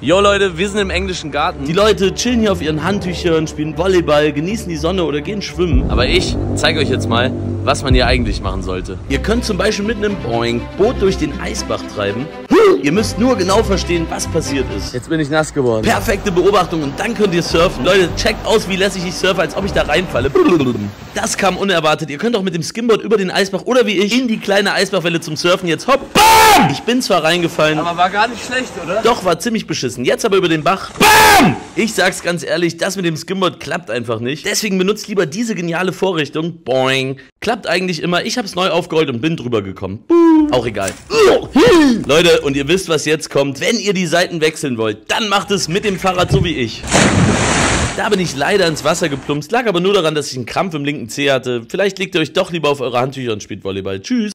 Jo Leute, wir sind im englischen Garten. Die Leute chillen hier auf ihren Handtüchern, spielen Volleyball, genießen die Sonne oder gehen schwimmen. Aber ich zeige euch jetzt mal, was man hier eigentlich machen sollte. Ihr könnt zum Beispiel mit einem Boot durch den Eisbach treiben. Ihr müsst nur genau verstehen, was passiert ist. Jetzt bin ich nass geworden. Perfekte Beobachtung und dann könnt ihr surfen. Leute, checkt aus, wie lässig ich surfe, als ob ich da reinfalle. Das kam unerwartet. Ihr könnt auch mit dem Skimboard über den Eisbach oder wie ich in die kleine Eisbachwelle zum Surfen jetzt hopp. BAM! Ich bin zwar reingefallen. Aber war gar nicht schlecht, oder? Doch, war ziemlich beschissen. Jetzt aber über den Bach. BAM! Ich sag's ganz ehrlich, das mit dem Skimboard klappt einfach nicht. Deswegen benutzt lieber diese geniale Vorrichtung. Boing. Klappt eigentlich immer. Ich hab's neu aufgerollt und bin drüber gekommen. Auch egal. Leute, und ihr wisst, was jetzt kommt. Wenn ihr die Seiten wechseln wollt, dann macht es mit dem Fahrrad so wie ich. Da bin ich leider ins Wasser geplumpst, lag aber nur daran, dass ich einen Krampf im linken Zeh hatte. Vielleicht legt ihr euch doch lieber auf eure Handtücher und spielt Volleyball. Tschüss.